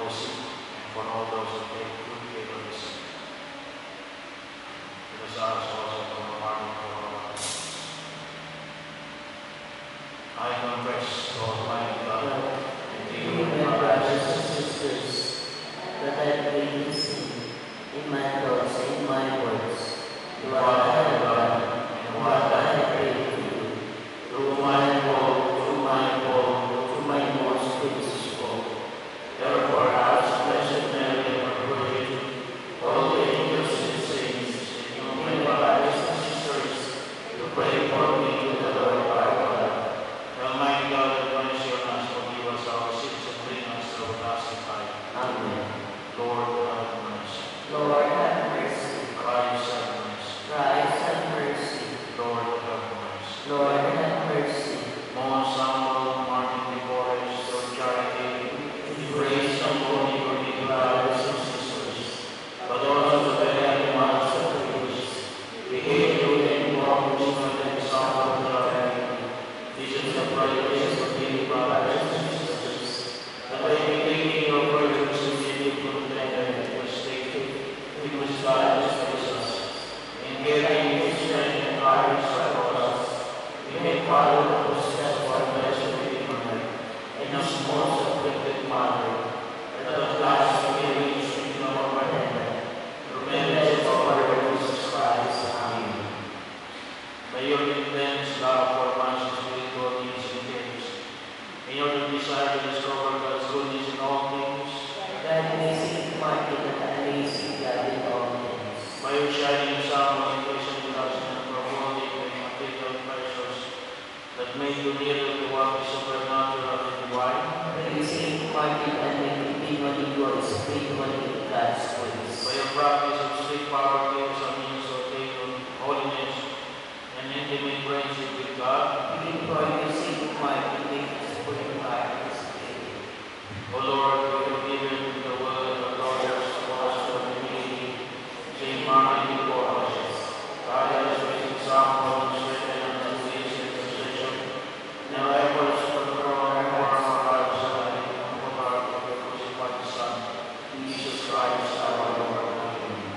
the sick and for all those who take good care of the sick. It is ours also from the pardon for all our sins. I confess to Almighty God and to you, my brothers and sisters, that I have been sin in my thoughts and in my words, in what I have done and what I have prayed to you, through my most grievous fault. Therefore, ask Blessed Mary, our Virgin, all the angels and saints, and you, my brothers and sisters, to pray for me to the Lord our God. The Almighty God have mercy on us, forgive us our sins, and bring us to everlasting life. Amen. Lord, have mercy. Lord, have mercy. Christ, have mercy. Christ, have mercy. Lord, have mercy. Lord, have mercy. Most humble Martin de Porres, Lord, charity, embrace and holy for brothers and sisters, but also the very animals of the priests. We hate you and walk with you and suffer with our charity. Visions of righteousness of the brothers and sisters, that by imitating your virtues and giving from the heaven, we must God displace us, in giving His strength and courage for us. We may follow the footsteps of our blessed Redeemer and His most afflicted Mother, that at last we may reach the kingdom of our heaven. Through merits of our Lord Jesus Christ. Amen. May your intense love for man's spiritual needs and things, in your desire to discover God's goodness in all things, that we seek Martin that I may see God in all things. By your shining example in patient devotion for holy and material pleasures, that make you nearer to what is supernatural and divine. By your Saint Martin and may continually grow spiritually in God's ways. By your practice of strict power, give us a means of attaining holiness and intimate friendship with God. We implore you, Saint Martin, make us fully part of His faith. O Lord, we have given the word of lawyers to us for the community. Saint Martin de Porres, God has raised example and strengthened us to this intercession. Now efforts to control and reform our lives and the heart of your crucified Son, Jesus Christ our Lord. Amen.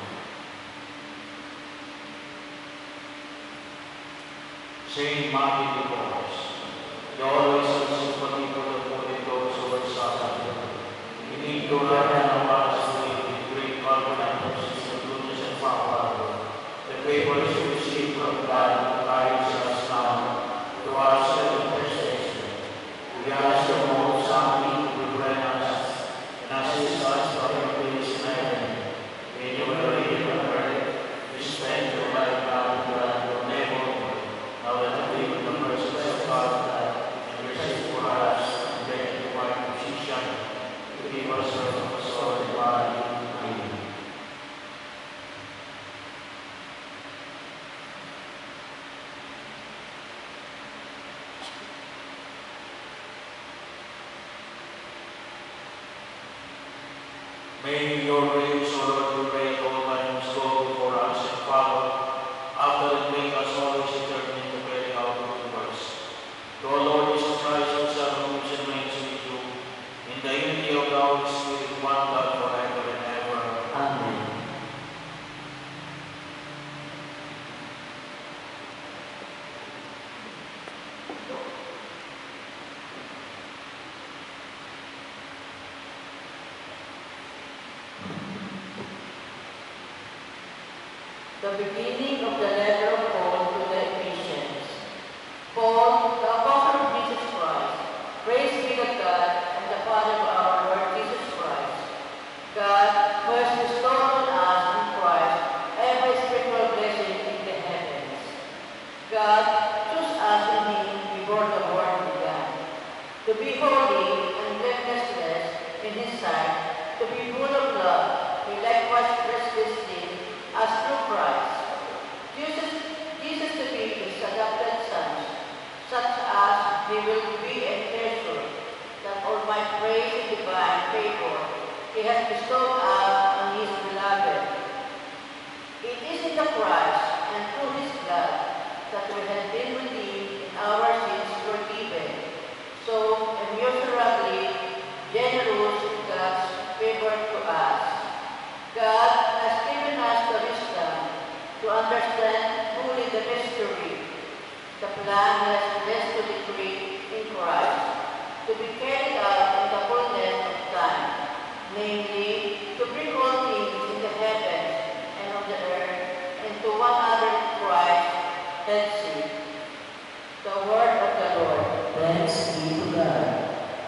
Saint Martin de Porres, you always have sympathy for the poor and those who are suffering. You need to learn and us to live with great confidence in the goodness and power. The favors you receive from God guides us now to our second intercession. We ask the most humbly to grant us and assist us by your grace in heaven. May you reign on earth, we spend your life now in God, your neighbor, now that the people of mercy of God and receive for us and grant the divine position to give us your soul and body. Amen. May your grace, O Lord, we pray, all times go before us and follow after and make us always determined to carry out good works. To our Lord Jesus Christ, your Son, who lives and reigns with you, in the unity of the Holy Spirit, one God, forever and ever. Amen. The beginning of the letter of Paul to the Ephesians. Paul, the apostle of Jesus Christ, praise be to God and the Father of our Lord Jesus Christ. God, who has bestowed on us in Christ every spiritual blessing in the heavens. God chose us in Him before the world began, to be holy and blameless in His sight, to be full of love. He likewise predestined us through Christ, Jesus to be His adopted sons, such as He will be a treasure, that all might praise in divine favor He has bestowed us on His beloved. It is in the Christ and through His blood that we have been redeemed and our sins forgiven. So immeasurably generous is God's understand fully the mystery, the plan He has blessed to decree in Christ, to be carried out in the fullness of time, namely, to bring all things in the heavens and on the earth into one other Christ, Jessie. The word of the Lord. Thanks be to God.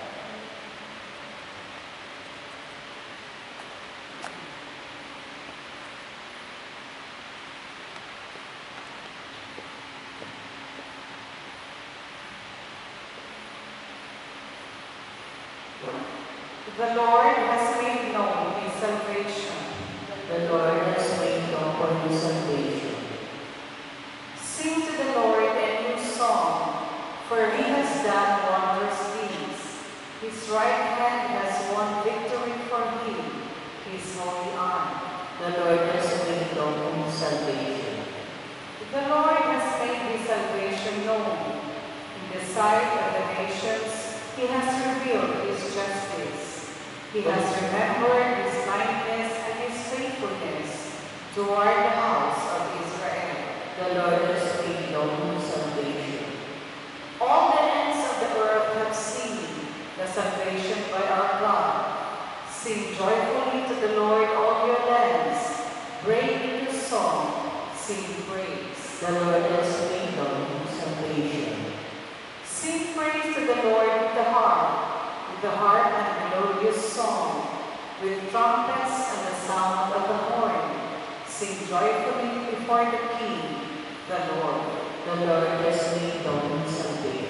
The Lord has made known His salvation. The Lord has made known for His salvation. Sing to the Lord a new song, for He has done wondrous deeds. His right hand has won victory for Him, His holy arm. The Lord has made known His salvation. The Lord has made His salvation known. In the sight of the nations, He has revealed His justice. He has remembered His kindness and His faithfulness toward the house of Israel. The Lord has made known His salvation. All the ends of the earth have seen the salvation by our God. Sing joyfully to the Lord, all your lands. Break into song, sing praise. The Lord has made known His salvation. Sing praise to the Lord with the harp and melodious song, with trumpets and the sound of the horn. Sing joyfully before the King, the Lord. The Lord has made known His salvation.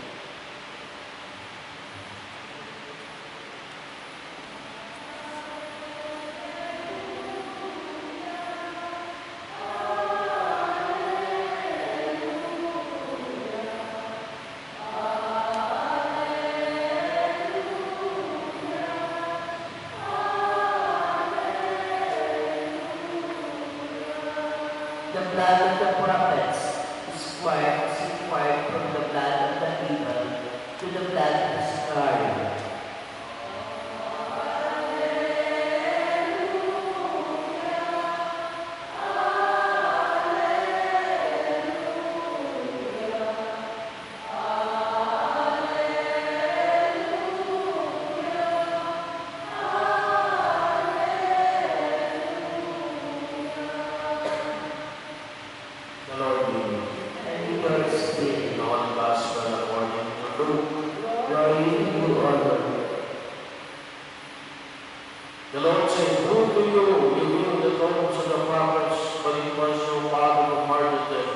The blood of the prophets is required from the blood of the people to the blood of the scapegoat. The Lord said, "Who to you revealed the tombs of the prophets, but it was your Father who murdered them?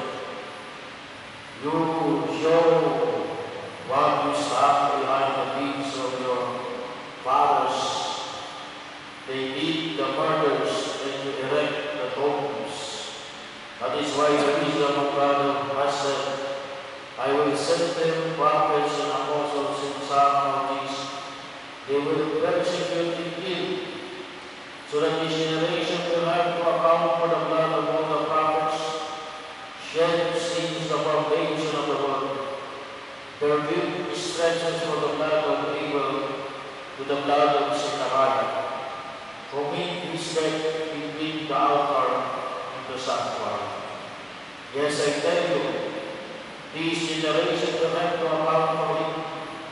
You show what you stand behind the deeds of your fathers. They did the murders and you erect the tombs. That is why the wisdom of God has said, I will send them prophets and apostles in some of these. They will persecute and kill, so that this generation will have to account for the blood of all the prophets shed since the foundation of the world. Their guilt stretches from the blood of Abel to the blood of Zechariah, whom in his death between the altar and the sanctuary. Yes, I tell you, this generation will have to account for it.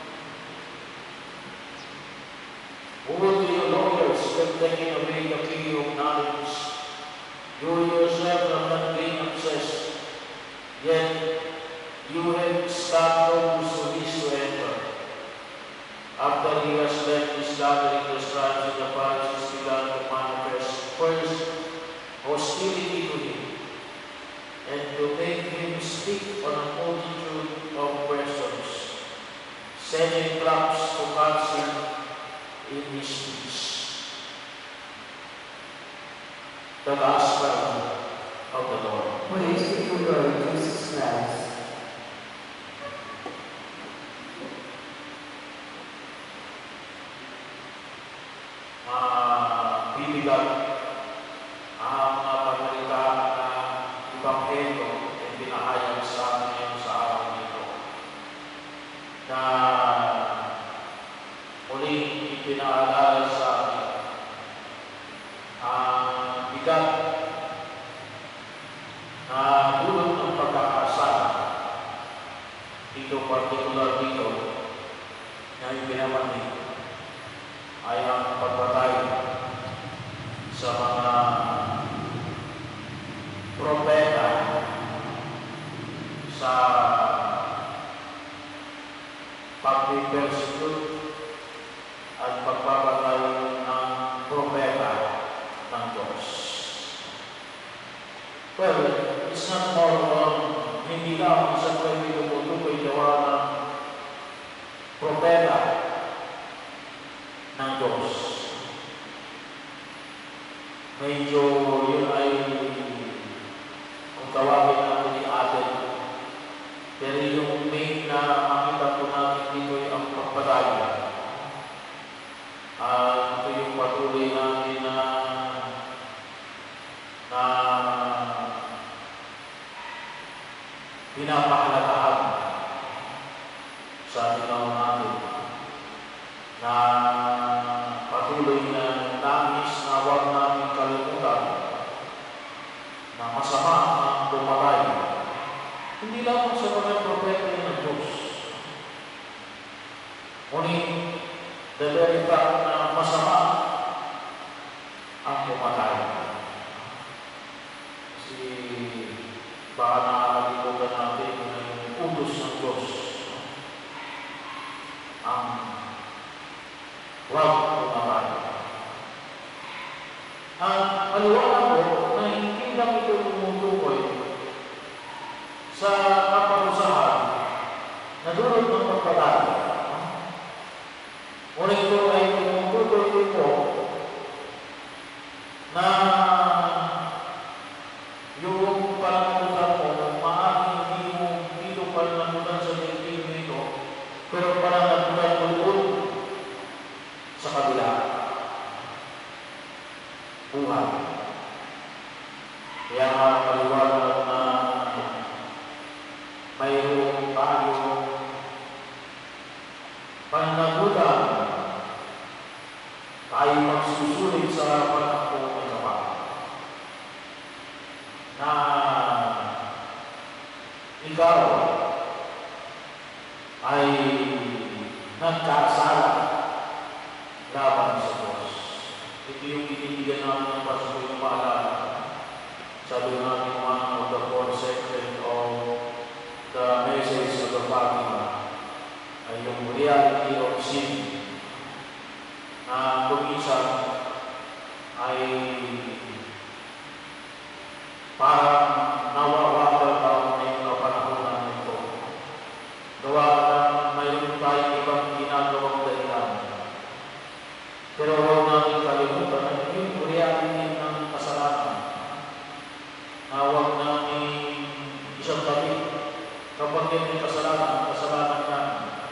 Who will be your lawyers when taking away the key of knowledge? You yourself have not been obsessed, yet you have stopped those who wish to enter. After he has left his gathering, the scribes and the Pharisees began to manifest first hostility to him, and to make him speak on a multitude of questions, setting traps to catch him in his speech. The Gospel of the Lord. Praise to you, Lord Jesus Christ. Bibigat ang pagkalitaan na Ebanghelyo ay pinahayag sa atin ngayon sa araw nito, na muling ipinaalala sa atin ang bigat pinamani ay ang pagpatay sa mga propeta sa pag-persecute at pagpapatay ng propeta ng Diyos. Well, it's not more hindi lang isang kaibigan mo tukoy gawa ng propeta ng Diyos. Medyo yun ay kung tawagin natin ni Aden. Pero yung main na makita po natin dito ay ang pagpatay. Ito yung patuloy natin na pinapahalagahan sa tinaw natin na patuloy na nangis na huwag namin kalimutan na masama ang pumatay. Hindi lang sa mga propeta ng Diyos. Ngunit, the very fact na masama ang pumatay. Kasi baka nakakalimutan natin na yung utos ng Diyos ang huwag pumatay. Ang maliwanag ko na hindi lang ito tumutukoy sa kaparusahan na dulot ng pagpatay. Ngunit ito ay tumutukoy po na yung pananagutan mo, maaaring hindi mo dito pananagutan sa daigdig nito, pero pananagutan mo doon sa kabila. Buhay. Kaya nga maliwanag na mayroong tayong pananagutan, tayo magsusulit sa harapan ng buong ikaw na ikaw ay nagkasala laban sa Diyos. Ito yung tinitigyan namin ng pasuloy ng paalala. Sabi namin one of the four sections of the message of the Fatima ay yung reality of sin na kuminsan ay parang nawawagal tayo ngayong kapanahonan nito. Gawa na mayroon tayong ibang ginagawang dahilan. Pero huwag natin kalimutan na yung reality ng kasalanan na huwag natin isang tabi. Kapag yan yung kasalanan natin.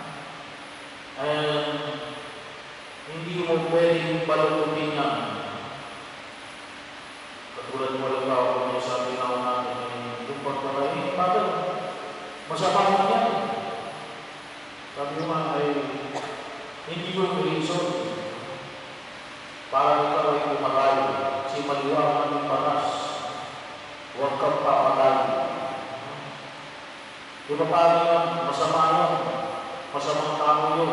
Hindi mo pwedeng balututin yan. Katulad mo lang ako kung sabi na natin yung pagpapalagin, bakit? Masama mo yan. Sabi mo ay hindi ko yung reason para ikaw ay pumatay. Kasi maliwanag ng panas. Huwag kang papatay. Di ba paano yan? Masama yan. Masamang tao yun.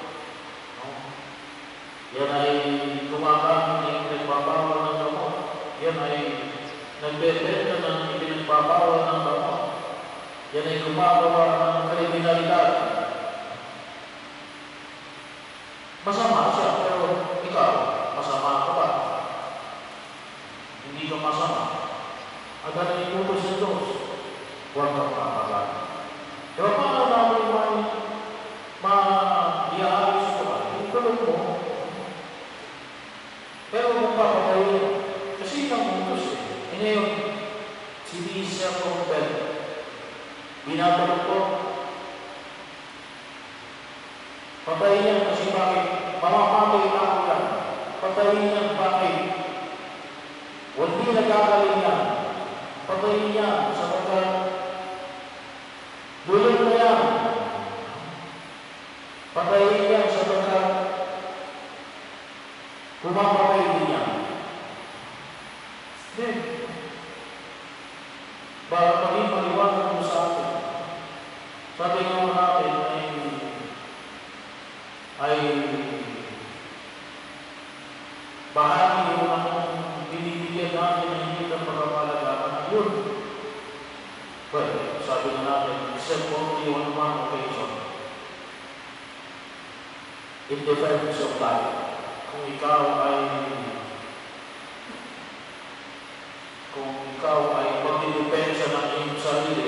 Yan ay gumagamit ng nagpapawal ng gamot. Yan ay nagbebenta ng ipinagbabawal ng gamot. Yan ay gumagawa ng kriminalidad. Masama siya, pero ikaw, masama ka ba? Hindi ka masama. At ano yung utos ng Diyos? Huwag kang papatay. Diba paano namin ma-iayos ko ba? Yung tulog mo. Pero kung papatayin, kasi ang utos eh. E ngayon, si Lisa Propel, binabalog ko. Patayin niya kasi bakit? Mamamatay na ako yan. Patayin niya bakit? Hindi nagagaling yan. Patayin niya sapagkat dulot na yan. Patayin niya sapagkat kumapatay din niya. Then, para maging maliwanag mo sa atin, sabi nga natin ay bahagi yun ang binibigyan natin ng hindi ng pagkapalagaan yun. Well, sabi na natin, except only on one occasion, in defense of life. Kung ikaw ay magdidepensa ng iyong sarili,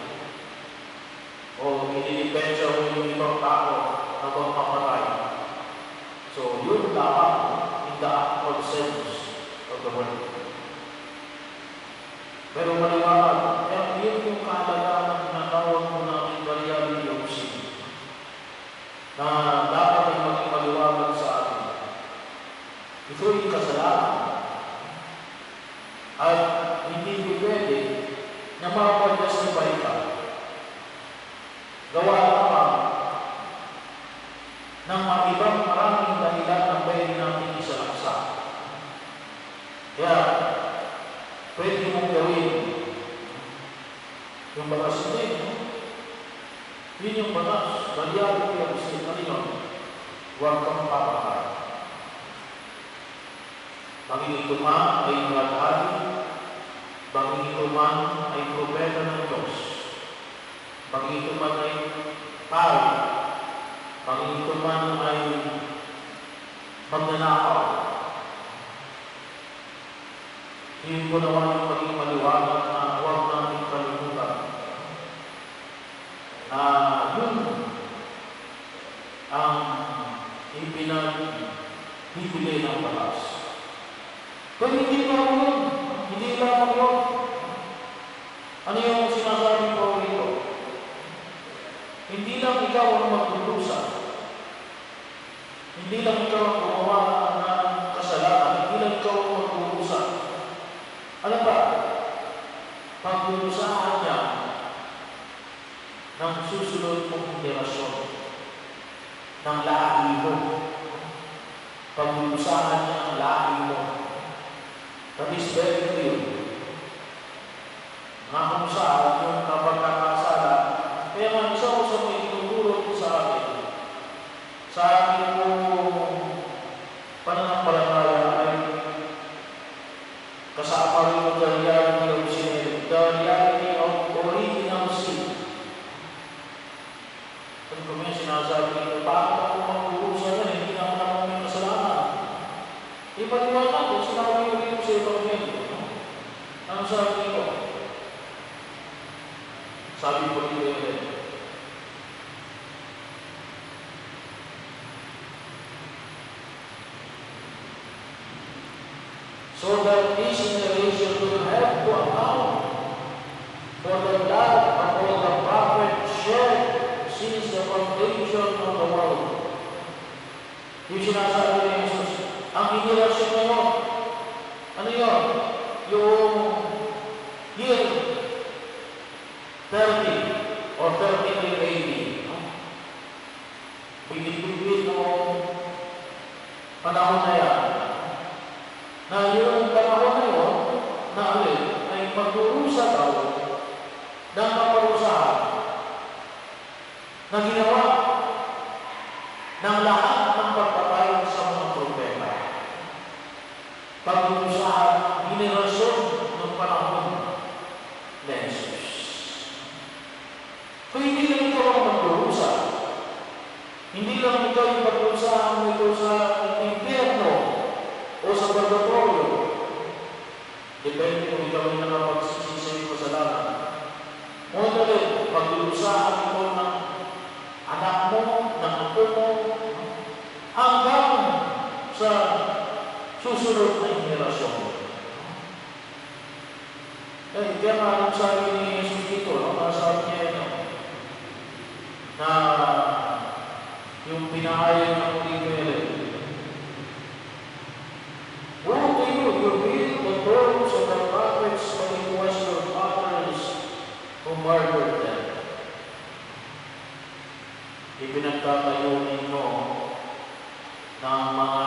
o ididepensa mo yung ibang tao na magpapatay. So, yun dapat in the actual sense of the word. Pero maliwanag, kaya yun yung kahalagaan na tinatawag mo namin variable option na dapat ay maging maliwanag sa atin. Ito yung kasalanan at hindi pwede na mapag-justify ka. Gawa naman ng ibang maraming dahilan na pwede natin isalaksa. Kaya, pwede mong gawin yung batas din. Yun yung batas. Variable yung state. Ano yun? Huwag kang papakay. Banging ito man ay malaghari, banging ito man ay propeta ng Diyos, banging ito man ay pari, banging ito man ay magnanakaw. Hindi ko naman yung maging maliwanag na huwag natin kalimutan na yun ang ipinagbibigay ng batas. Pero hindi lang yun. Hindi lang yun. Ano yung sinasabi ko rito? Hindi lang ikaw ang magdudusa. Hindi lang ikaw ang gumawa ng kasalanan. Hindi lang ikaw ang magdudusa. Ano ba? Pagdudusahan niya ng susunod mong henerasyon ng lahi mo. Pagdudusahan niya ng lahi mo. That is very clear. Nga kung saan yung kapagkakasala, kaya nga isa ko sa may tinuturo ko sa akin, sa akin kong pananampalataya ay kasama rin mo the reality of original sin. Kung kami sinasabi nito, paano kung mag-uusa na, hindi naman naman may kasalanan. Ipaliwanag ko, sinabi ko rin sa ito ngayon. Ano sabi ko? Sabi ko rin rin. So that this generation will have to account for the blood of all the prophets shed since the foundation of the world. Yung sinasabi ni Jesus, ang henerasyon ngayon, ano yun? Yung year 30 or 33 AD. Pinipigil noong panahon na yan. Na yung panahon na yun, na alin, ay magdurusa daw ng kaparusahan na ginawa ng lahat ng pagpapay sa mga propeta. Pagdurusahan ng henerasyon ng panahon na Jesus. So, hindi lang ikaw ang magdurusa. Hindi lang ikaw yung pagdurusahan mo ito sa impyerno o sa purgatorio. Depende kung ikaw yung nakapagsisisi sa kasalanan. Ngunit ulit, pagdurusahan mo ng anak mo, ng apo mo, hanggang sa susunod na henerasyon. Kaya nga anong sabi ni Jesus dito, sabi niya na yung pinahayag ng Oliveira. Woe to you, you read the words of the prophets, but it was your fathers who murdered them. Ipinagtatayo ninyo ng mga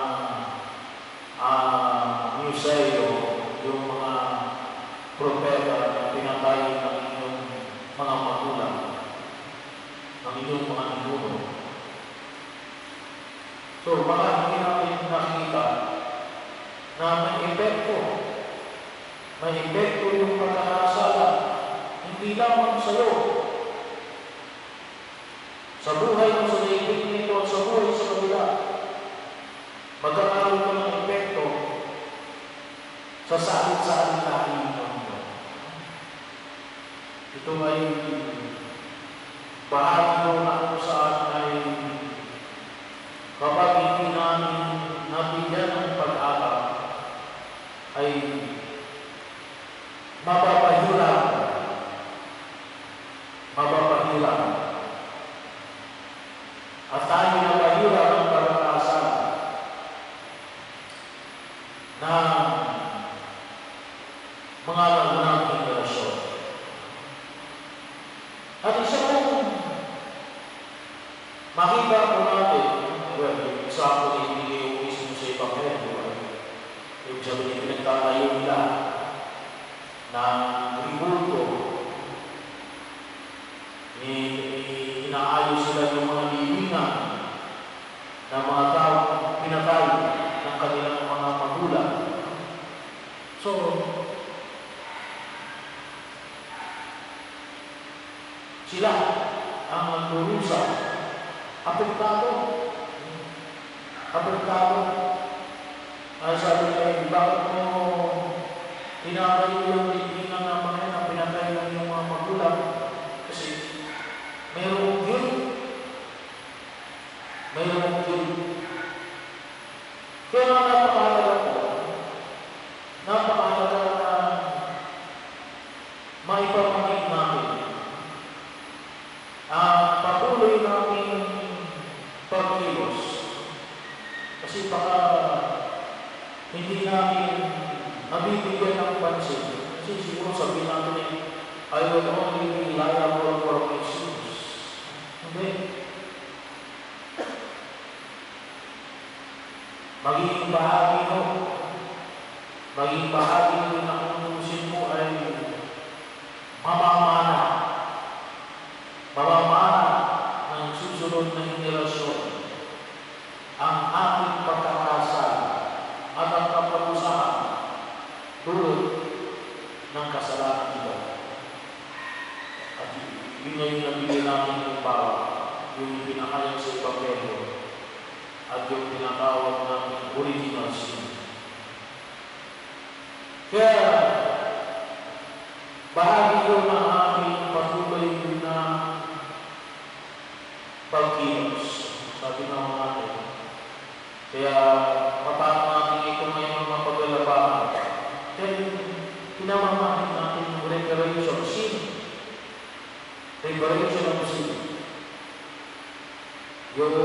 museo, yung mga propeta na pinatay ng inyong mga magulang, ng inyong mga ninuno. So, baka hindi natin nakikita na may epekto. May epekto yung pagkakasala. Hindi lamang sa iyo. Sa buhay mo sa daigdig nito at sa buhay sa kabila, magkakaroon ka ng epekto sa salit-salit tayo ng mundo. Ito ay bahagi ko na kung saan ay kapag hindi namin nabigyan ng pag-aka, ay mapapahirap. At tayo napahirap ng pagkakasal ng mga nagunang henerasyon. At isa pong makita po natin, well, example, hindi yung mismo sa ibang yung sabihin, pinagtatayo nila ng ribulto, inaayos sila yung mga libingan ng mga tao pinatay ng kanilang mga magulang. So, sila ang nagdurusa. Apektado. Ay sabi nila, bakit mo tinakayo yung libingan ng mga yan na pinatay ng yung mga magulang? Kasi mayroong guilt. Kaya napakahalaga na maipamahig natin ang patuloy namin pagkilos. Kasi baka hindi namin nabibigyan ng pansin. Kasi siguro sabihin natin I will only be liable for my sins. Hindi. Magiging bahagi ng nakunusin mo ay mamamana ng susunod na henerasyon ang ating pagkakasal at ang kaparusahan tulad ng kasalanan ito. At yun yung nabili namin ng bawat, yung pinakayang sa Ebanghelyo at yung tinatawag namin original sin. Kaya, bahagi yun ng aming patuloy na pagkilos. Sabi nga natin. Kaya, matapos natin ito ngayon mapagalabahan. Kaya, pinamamahin natin yung reparation of sin. Reparation of sin. Yung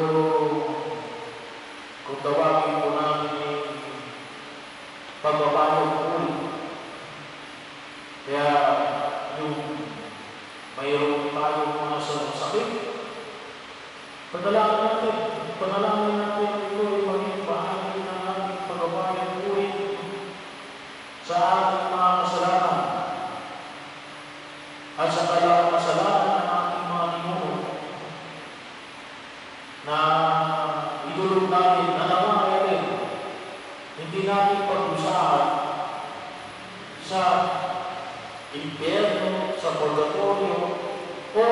kung tawagin po namin yung pagbabayong uli. Kaya yung mayroon tayong mga sakit, panalangin natin ito ay maging bahagi ng ating pagbabayong uli sa ating mga kasalanan at sa kailangang kasalanan ng ating mga ninuno na idulog natin na naman natin, hindi natin pag-usahan sa impyerno, sa purgatorio, o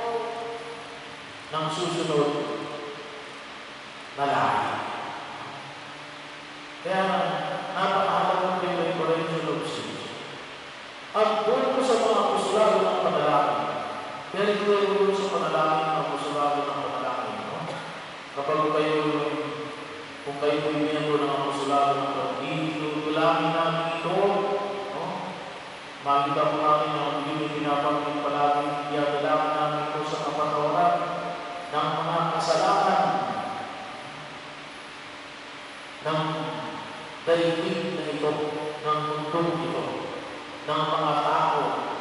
ng susunod na lahat. Kaya napakahalagang reparation of sins. At doon ko sa mga apostolado ng panalangin, pero ito doon sa panalangin ng apostolado ng panalangin. Kapag kung kayo po yung miyembro ng apostolado ng panalangin, tulangin namin ito, makita po natin na hindi pinapagin palagi, iyadalangin namin ito sa kapatawaran ng mga kasalanan ng daigdig na ito, ng mundong ito, ng mga tao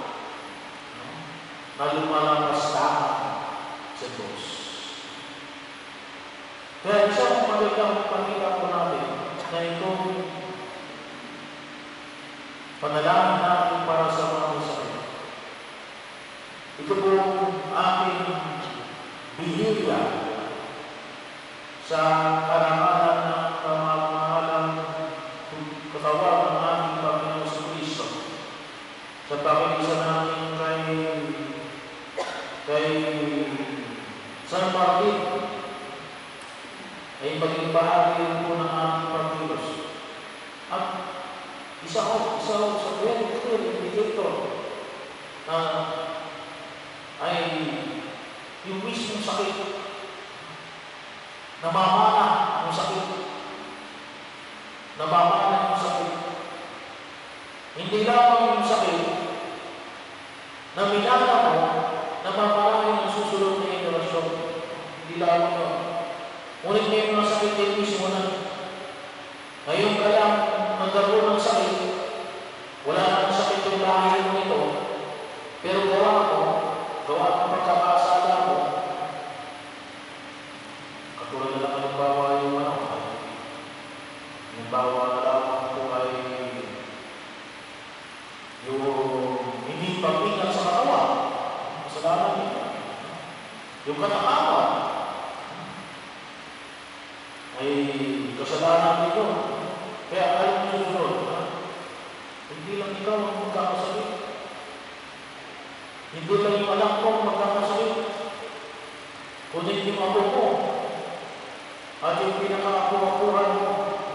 na lumalampastahan sa Diyos. Kaya isang magandang pakita po natin na itong panalangin natin para sa mga sakit. Ito po aking bihilya sa karangalan ng kamamahalang At isa ko sa very clear indicator na ay yung mismong sakit, namamana yung sakit. Namamana yung sakit. Hindi lamang yung sakit na minana mo, namamana yung susunod na generasyon. Hindi lamang yun. Ngunit may mga sakit din mismo na ngayon kaya nagkaroon ng sakit, wala nang sakit yung lahi mo ito, pero gawa ng pagkakasala mo, katulad na lang halimbawa yung halimbawa na lamang ito ay yung hindi pag-ingat sa katawan, kasalanan nito, yung katakawan, ay kasalanan nito. Kaya alam nyo sunod, hindi lang ikaw ang magkakasakit. Hindi lang yung anak mo ang magkakasakit. Kundi yung ako mo at yung pinaka-apuran mo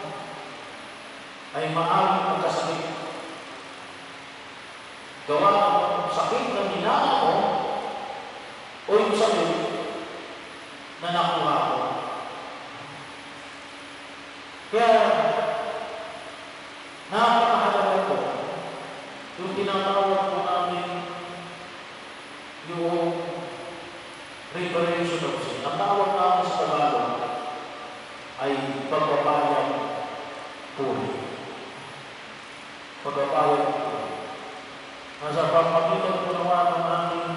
ay maaaring magkasakit. Gawa ng sakit na minana mo o yung sakit na nakuha mo. Kaya napakahalaga po yung tinatawag po namin yung reparation of sin. Ang tawag namin sa Tagalog ay pagbabayad puri. Pagbabayad puri. Nasa pagpagitan po naman ng ating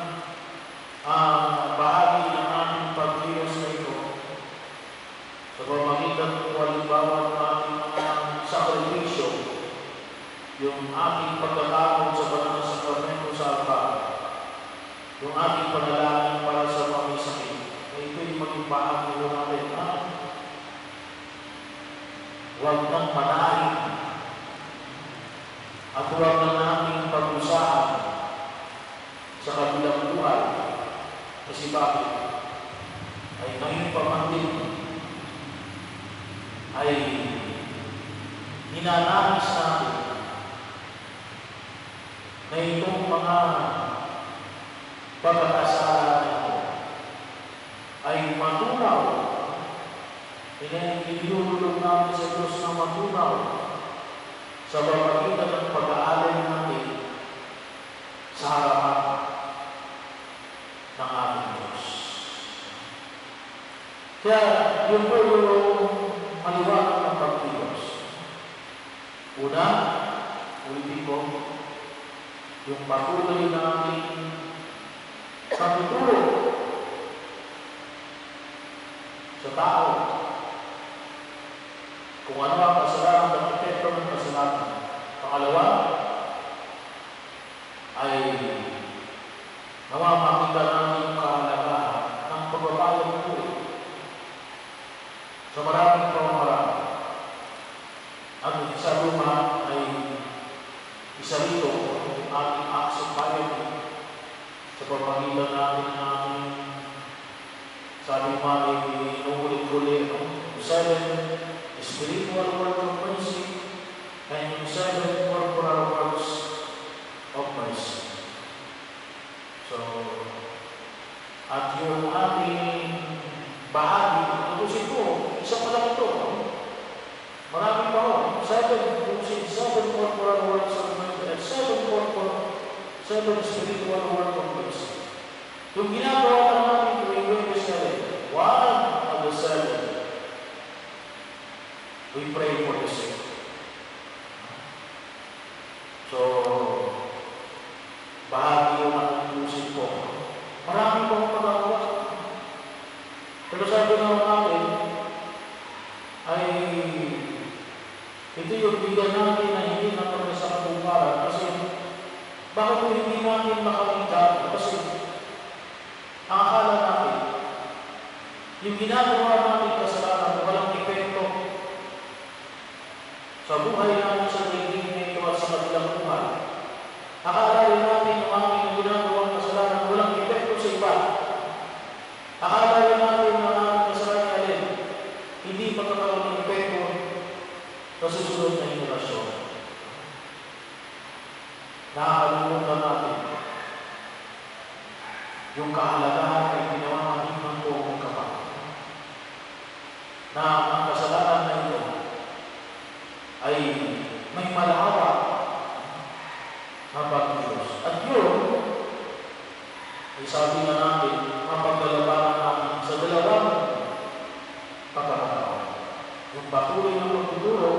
bahagi ng ating pagkilos na ito. Sa pagpagitan po halimbawa ng ating sakripisyo, yung ating pagkakabot sa banal na sakramento sa altar, yung ating panalangin para sa mga may sakit, na ito'y maging bahagi po natin na huwag nang panahin at huwag na nating pag-usahan sa kabilang buhay. Kasi bakit? Ay ngayon pa man din ay ninanais natin na itong mga pagkakasala na ito ay matunaw. Inilulog natin sa Diyos na matunaw sa pamagitan ng pag-aalay natin sa harapan ng ating Diyos. Kaya yun po yung maliwanag ng pagkilos. Una, ulitin ko, yung patuloy natin pagtutulog sa tao kung ano ang kasalanan at epekto ng kasalanan. Pangalawa, ay namamakita natin yung kahalagahan ng pagbabayad po sa maraming pamamaraan. At sa luma ay isa rito ang ating acts of piety sa pagpagitan natin ng ating sabi nga ay inuulit-ulit yung 7 spiritual work of mercy and yung 7 corporal works of mercy. So, at yung ating bahagi, tutusin ko, isa pa lang ito. Marami pa ho. 7 corporal works of mercy at 7 spiritual work of mercy. Yung ginagawa na namin tuwing Wednesday 7, one of the 7, we pray for the sick. So, bahagi yung tutusin ko. Marami pa akong magagawa. Pero sabi naman natin, ay ito yung bigyan natin na hindi natin sa katuparan kasi bakit kung hindi natin makamigay? Kasi ang akala natin, yung ginagawa natin kasalanan walang epekto sa buhay natin sa daigdig na ito at sa kabilang buhay. Akala rin natin yung ating ginagawa kasalanan walang epekto sa iba. Akala rin natin na ang kasalanan alin hindi pagkakaroon ng epekto sa susunod sa henerasyon, nakakalimutan natin yung kahalagahan ay pinamamahiman ko ng kapatid. Na ang kasalanan na ito ay may malawak na pagkilos. At yun, ay sabi na natin, mapaglalabanan natin sa dalawang pagkakataon. Yung patuloy ng pagtuturo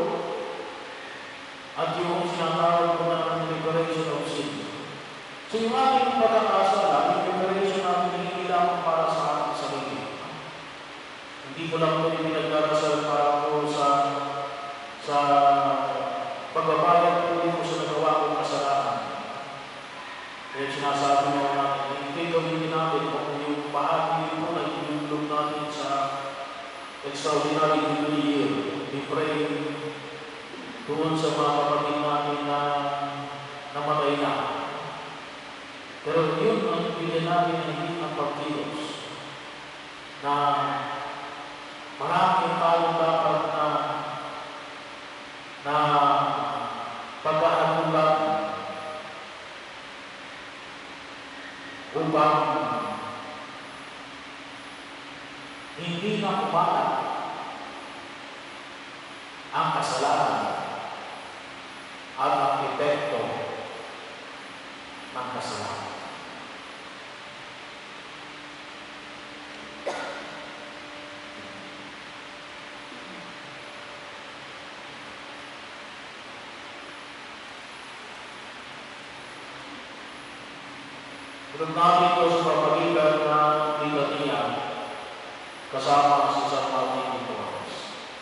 at yung sinatawag ko na ng liberation of sin. So yung ating pagkakasala, yung liberation natin hindi lamang para sa ating sarili. Hindi ko lang ito pinagdarasal para ko sa pagbabayad ko dito sa nagawa kong kasalanan. Kaya sinasabi mo natin, hindi gawin natin kung yung bahagi mo na inulog natin sa extraordinary Jubilee year. We pray doon sa mga kapatid natin na namatay na. Pero yun ang bigyan natin ng higit ng pagkilos na maraming tayong dapat na pagkakagulat upang hindi na kumalat ang kasalanan at ang epekto ng kasalanan. Tulad natin ito sa pamagitan ng litania kasama si San Martin de Porres.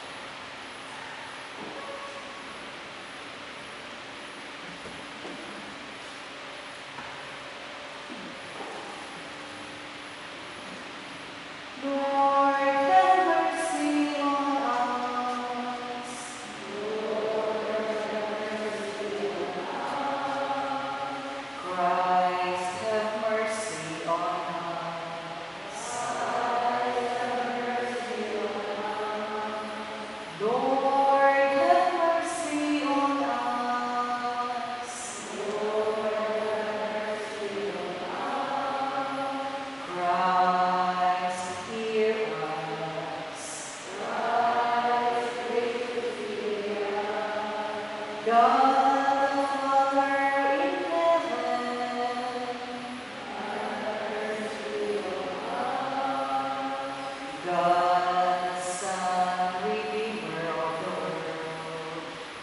Lord, have mercy on us. Christ, have mercy on us. Lord, have mercy on us. Christ, hear us. God the Father in heaven, God the Son, Redeemer of the world,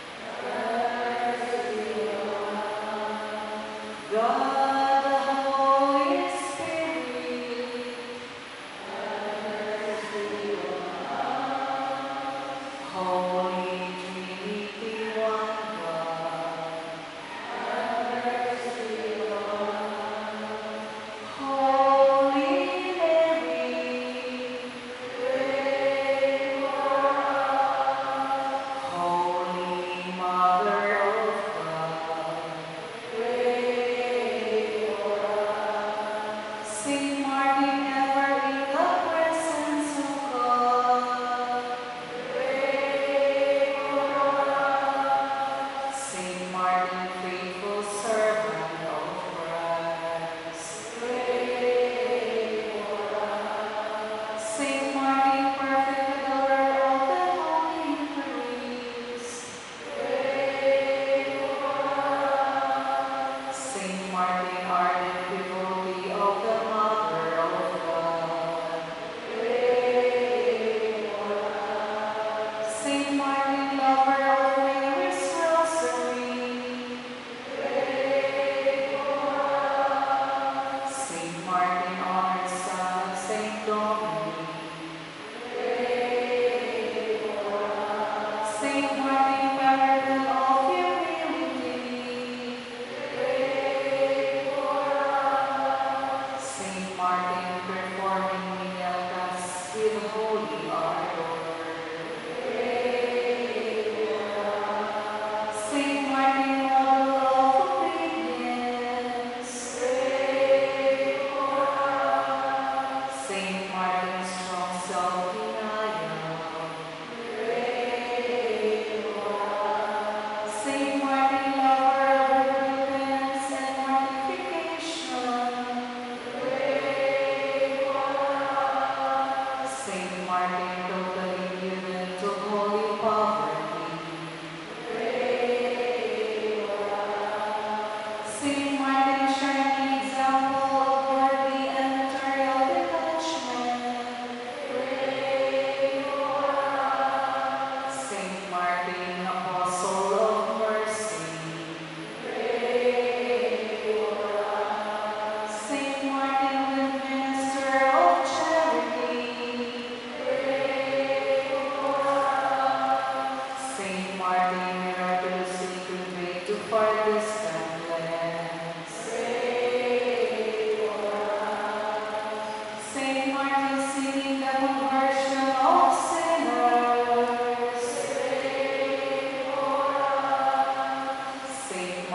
God the Holy Spirit, Holy Trinity, one God,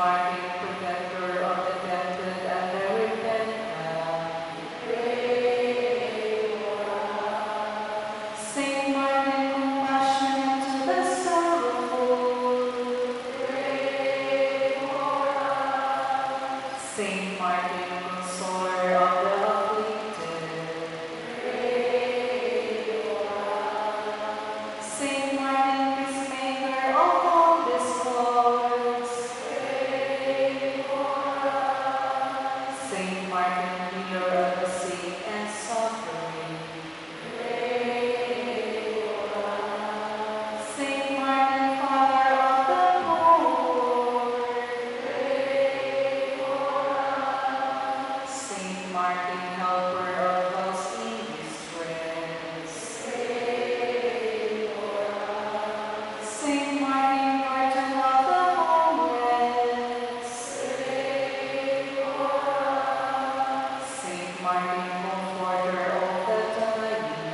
Martin, protector of the tempted and the repentant, pray for us. Saint Martin, compassionate to the sorrowful, pray for us. Saint Martin, consoler of the afflicted, pray for us. Saint Martin, peacemaker of all discords, pray for us. Saint Martin, healer of the sick and suffering, pray for us. Saint Martin, father of the poor, pray for us. Saint Martin, helper of those in distress, pray for us. Saint Martin, guardian of the homeless, pray for us. Saint Martin, comforter of the dying,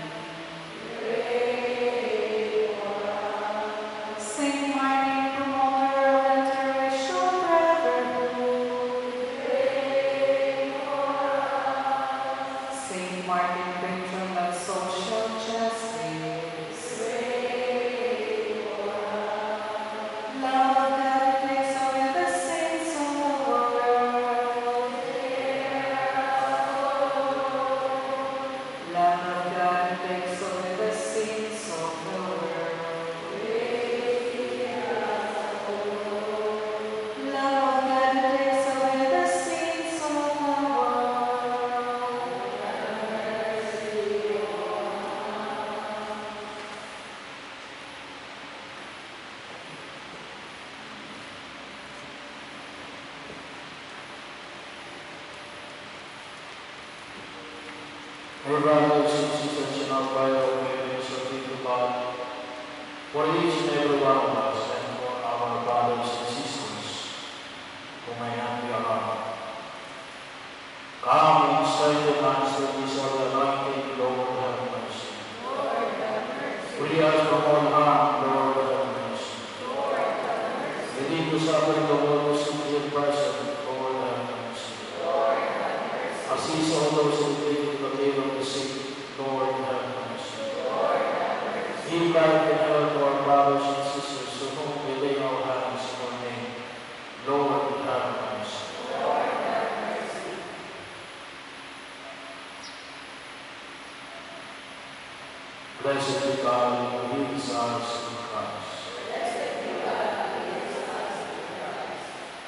pray for us. Saint Martin, promoter of interracial brotherhood, pray for us. Saint Martin, patron of social justice, pray for us. Love of God takes away the sins of the world, hear us, Lord. Lamb of God takes away the sins of the world, hear us, Lord. Lamb of God takes away the sins of the world, have mercy on us. Our brothers and sisters in our prayer, we pray to God for each and every one of us and for our brothers and sisters who may not be around. Come and strengthen us with this all anointing, Lord, have mercy. Lord, have mercy. Free us from all harm, Lord, have mercy. Lord, have mercy. Relieve the suffering of all who seek in person, Lord, have mercy. Lord, have mercy. Assist all those who live in the care of the sick, Lord, have mercy. Lord, have mercy. Give life and health to our brothers and sisters to whom we lay our hands in your name. Lord, have mercy. Lord, have mercy. Blessed be God who heals us in Christ. Blessed be God who gives us in Christ.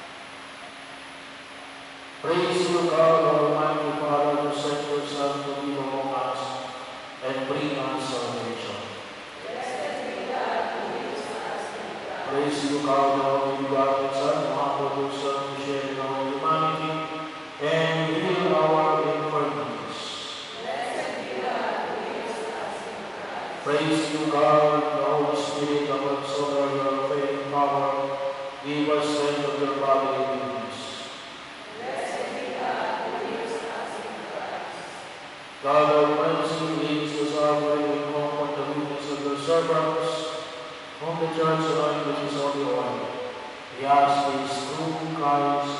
Praise you, God, Almighty Father, who sent your Son to live among us and bring us salvation. Blessed be God who gives us in Christ. Praise you, God, the only begotten Son, who humbled yourself to share in our humanity and heal our infirmities. Blessed be God who gives us in Christ. Praise you, God, the Holy Spirit, the consoler of your faith and power. Give us strength of your bodily weakness. Blessed be God who gives us in Christ. God of mercy, leads us outward and comfort the weakness of your servants, whom the church anointed with his holy oil. We ask this through Christ